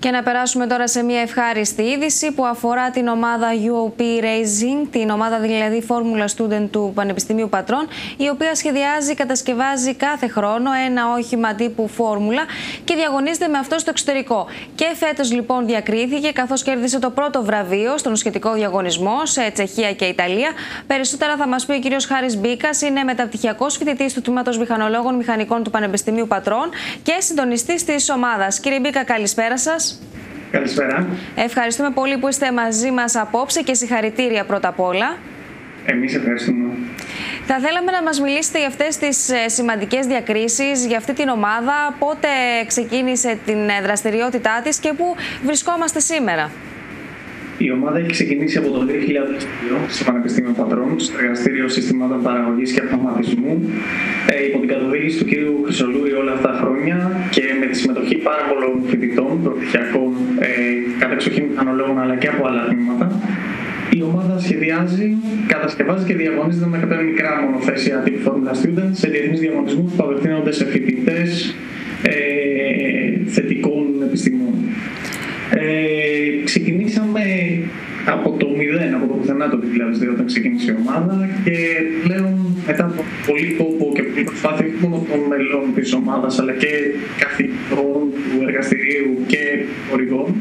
Και να περάσουμε τώρα σε μια ευχάριστη είδηση που αφορά την ομάδα UOP Racing, την ομάδα δηλαδή Formula Student του Πανεπιστημίου Πατρών, η οποία σχεδιάζει, κατασκευάζει κάθε χρόνο ένα όχημα τύπου Φόρμουλα και διαγωνίζεται με αυτό στο εξωτερικό. Και φέτος λοιπόν διακρίθηκε, καθώς κέρδισε το πρώτο βραβείο στον σχετικό διαγωνισμό σε Τσεχία και Ιταλία. Περισσότερα θα μας πει ο κ. Χάρης Μπίκας, είναι μεταπτυχιακός φοιτητής του Τμήματος Μηχανολόγων Μηχανικών του Πανεπιστημίου Πατρών και συντονιστής της ομάδας. Κύριε Μπίκα, καλησπέρα σας. Καλησπέρα. Ευχαριστούμε πολύ που είστε μαζί μας απόψε και συγχαρητήρια πρώτα απ' όλα. Εμείς ευχαριστούμε. Θα θέλαμε να μας μιλήσετε για αυτές τις σημαντικές διακρίσεις, για αυτή την ομάδα, πότε ξεκίνησε την δραστηριότητά της και πού βρισκόμαστε σήμερα. Η ομάδα έχει ξεκινήσει από το 2002 στο Πανεπιστήμιο Πατρών, στο εργαστήριο συστημάτων παραγωγής και αυτοματισμού, υπό την καθοδήγηση του κ. Χρυσολούρη όλα αυτά τα χρόνια και με τη συμμετοχή πάρα πολλών φοιτητών, προπτυχιακών, κατεξοχήν μηχανολόγων αλλά και από άλλα τμήματα. Η ομάδα σχεδιάζει, κατασκευάζει και διαγωνίζεται με κάποια μικρά μονοθέσια τύπου Formula Student σε διεθνείς διαγωνισμούς που απευθύνονται σε φοιτητές θετικών επιστημών. Ξεκινήσαμε από το 0, από το πουθενά το 2002 όταν ξεκίνησε η ομάδα και πλέον μετά από πολύ κόπο και πολύ προσπάθεια όχι μόνο των μελών της ομάδας αλλά και καθηγητών του εργαστηρίου και χορηγών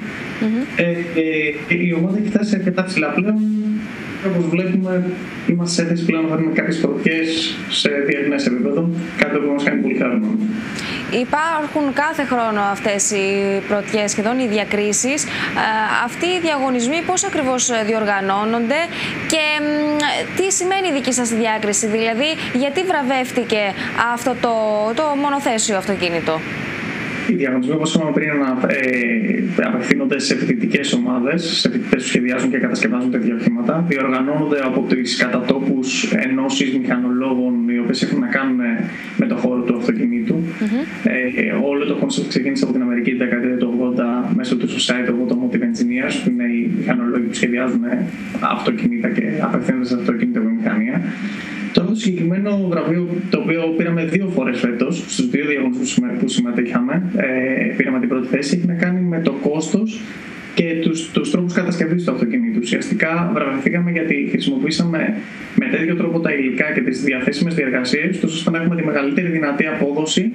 η ομάδα έχει φτάσει αρκετά ψηλά πλέον. Όπως βλέπουμε, είμαστε σε θέση πλέον να φέρουμε κάποιες πρωτιές σε διεθνές επίπεδο, κάτι που μας κάνει πολύ χαρούμενο. Υπάρχουν κάθε χρόνο αυτές οι πρωτιές, σχεδόν οι διακρίσεις. Αυτοί οι διαγωνισμοί πώς ακριβώς διοργανώνονται και τι σημαίνει η δική σας διάκριση, δηλαδή γιατί βραβεύτηκε αυτό το μονοθέσιο αυτοκίνητο? Οι διαγωνισμοί, όπως είπαμε πριν, απευθύνονται σε φοιτητικές ομάδες, σε φοιτητές που σχεδιάζουν και κατασκευάζουν τέτοια οχήματα. Διοργανώνονται από τις κατατόπους ενώσεις μηχανολόγων, οι οποίες έχουν να κάνουν με το χώρο του αυτοκινήτου. Όλο το concept ξεκίνησε από την Αμερική την δεκαετία του 80 μέσω του Society of Automotive Engineers, που είναι οι μηχανολόγοι που σχεδιάζουν αυτοκίνητα και απευθύνονται σε αυτοκίνητα βιομηχανία. Το συγκεκριμένο βραβείο, το οποίο πήραμε 2 φορές φέτος, στους 2 διαγωνισμούς που συμμετείχαμε, πήραμε την πρώτη θέση, έχει να κάνει με το κόστος και τους τρόπους κατασκευής του αυτοκινήτου. Ουσιαστικά βραβευθήκαμε γιατί χρησιμοποιήσαμε με τέτοιο τρόπο τα υλικά και τις διαθέσιμες διεργασίες, ώστε να έχουμε τη μεγαλύτερη δυνατή απόδοση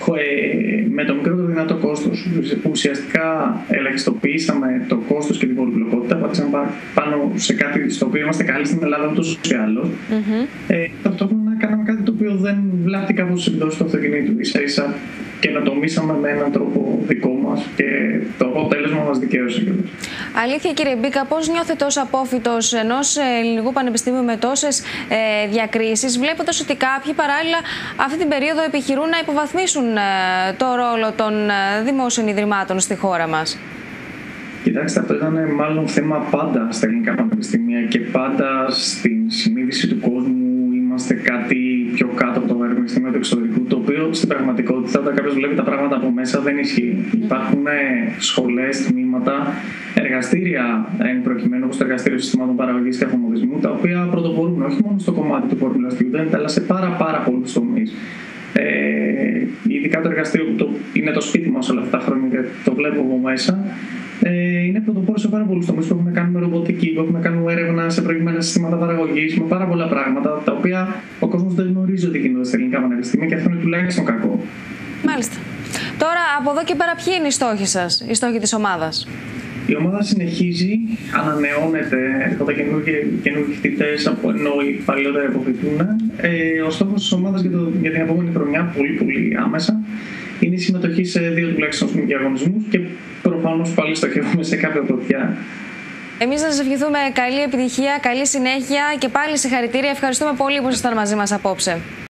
με το μικρότερο δυνατό κόστος. Ουσιαστικά ελαχιστοποιήσαμε το κόστος και την πολυπλοκότητα, πατήσαμε πάνω σε κάτι στο οποίο είμαστε καλοί στην Ελλάδα ούτως ή άλλως. Ταυτόχρονα κάναμε κάτι το οποίο δεν βλάπτει κάπως τις επιδόσεις του αυτοκινήτου. Ίσα-ίσα καινοτομήσαμε με έναν τρόπο δικό μας και το αποτέλεσμα μας δικαίωσε. Αλήθεια, κύριε Μπίκα, πώς νιώθετε ως απόφοιτος ενός ελληνικού πανεπιστήμιου με τόσες διακρίσεις, βλέποντας ότι κάποιοι παράλληλα αυτή την περίοδο επιχειρούν να υποβαθμίσουν το ρόλο των δημόσιων ιδρυμάτων στη χώρα μας? Κοιτάξτε, αυτό ήταν μάλλον θέμα πάντα στα ελληνικά πανεπιστήμια και πάντα στην συνείδηση του κόσμου είμαστε κάτι πιο κάτω από το πανεπιστήμιο του εξωτερικού, το οποίο στην πραγματικότητα, όταν κάποιος βλέπει τα πράγματα από μέσα, δεν ισχύει. Υπάρχουν σχολές, τμήματα, εργαστήρια, εν προκειμένου όπως το Εργαστήριο Συστημάτων Παραγωγής και Αυτοματισμού, τα οποία πρωτοπορούν όχι μόνο στο κομμάτι του Formula Student, αλλά σε πάρα πολλούς τομείς. Ειδικά το εργαστήριο που είναι το σπίτι μας όλα αυτά τα χρόνια και το βλέπω από μέσα, είναι πρωτοπόρο σε πάρα πολλούς τομείς που έχουμε να κάνουμε ρομποτική, που έχουμε να κάνουμε έρευνα σε προηγμένα συστήματα παραγωγής, με πάρα πολλά πράγματα τα οποία ο κόσμος δεν γνωρίζει ότι γίνονται στα ελληνικά πανεπιστήμια και αυτό είναι τουλάχιστον κακό. Μάλιστα. Τώρα, από εδώ και πέρα, ποιοι είναι οι στόχοι σας, οι στόχοι της ομάδας? Η ομάδα συνεχίζει, ανανεώνεται, έρχονται καινούργιοι φοιτητές, ενώ οι παλιότεροι αποφοιτούν. Ο στόχος της ομάδας για την επόμενη χρονιά, πολύ άμεσα, είναι η συμμετοχή σε 2 τουλάχιστον διαγωνισμούς και προφανώς πάλι στοχεύουμε σε κάποια πρωτιά. Εμείς να σας ευχηθούμε καλή επιτυχία, καλή συνέχεια και πάλι συγχαρητήρια. Ευχαριστούμε πολύ που ήσασταν μαζί μας απόψε.